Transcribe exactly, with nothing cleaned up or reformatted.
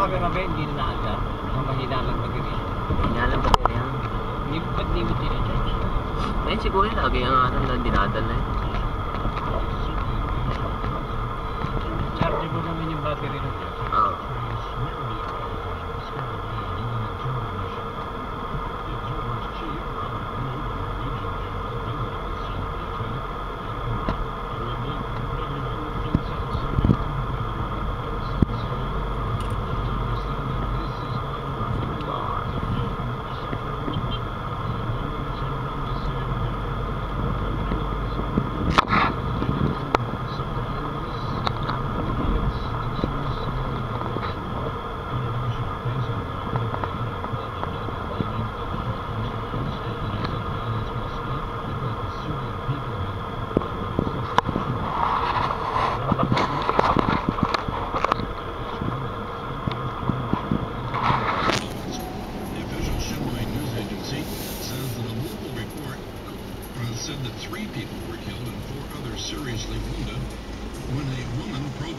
camera ba, hindi na naaga. Ang mahina lang mag-rin. Hindi alam ba din yan? Hindi mo ba't di mo tinacharge? Ayun siguro lagi ang ano na dinadala eh. Chargeable naman yung battery na. Oo. Said that three people were killed and four others seriously wounded when a woman protested